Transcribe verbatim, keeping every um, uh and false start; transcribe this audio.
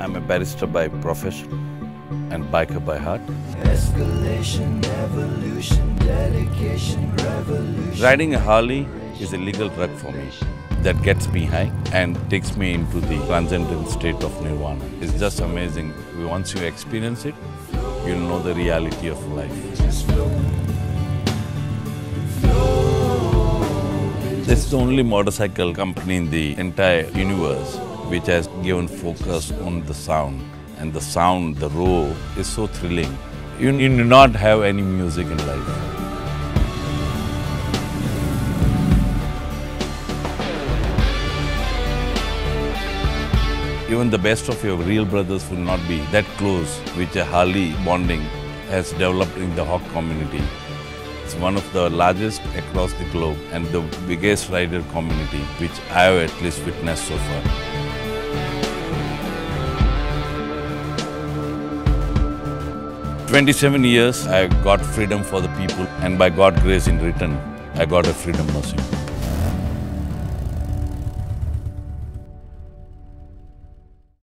I'm a barrister by profession and biker by heart. Escalation, evolution, dedication, revolution. Riding a Harley is a legal drug for me that gets me high and takes me into the transcendent state of nirvana. It's just amazing. Once you experience it, you'll know the reality of life. Just flow. This is the only motorcycle company in the entire universe which has given focus on the sound. And the sound, the raw, is so thrilling. You, you do not have any music in life. Even the best of your real brothers will not be that close, which a Harley bonding has developed in the Hawk community. It's one of the largest across the globe and the biggest rider community, which I have at least witnessed so far. twenty-seven years, I got freedom for the people, and by God's grace in return, I got a freedom machine.